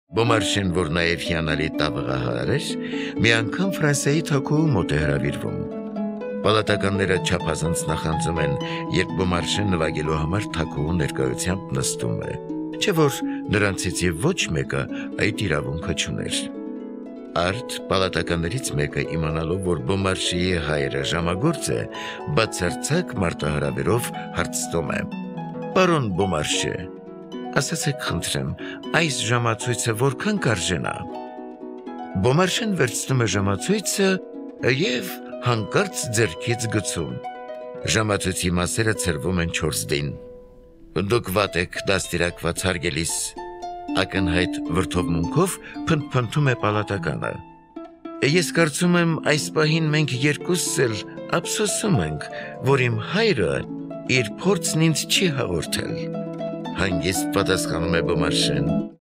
Բոմարշեն, որ նաև հիանալի տաղահար էր, մի անգամ Ֆրանսիայի թագուհու մոտ է հրավիրվում։ Պալատականները չափազանց նախանձում են, երբ Բոմարշեն նվագելու համար թագուհու ներկայությամբ նստում է, չէ որ նրանցից և ոչ մեկը այդ իրավունքը չուներ։ Արդ պալատականներից մեկը իմանալով, որ Բոմարշիի հայրը ժամագործ է, բացարձակ մարտահրավերով հարցնում է. «Պարոն Բոմարշե, ասացեք խնդրեմ, այս ժամացույցը որքան կարժենա»։ Բոմարշեն վերցնում է ժամացույցը և հանկարծ ձեռքից գցում։ Ժամացույցի մասերը ցրվում են 4 դին։ «Դուք վատ եք դաստիարակված հարգելիս», ակնհայտ վրդովմունքով փնթփնթում է պալատականը։ «Ես կարծում եմ, այս պահին մենք երկուսս էլ ափսոսում ենք, որ իմ հայրը իր փորձն ինձ չի հաղորդել», հանգիստ պատասխանում է Բոմարշեն։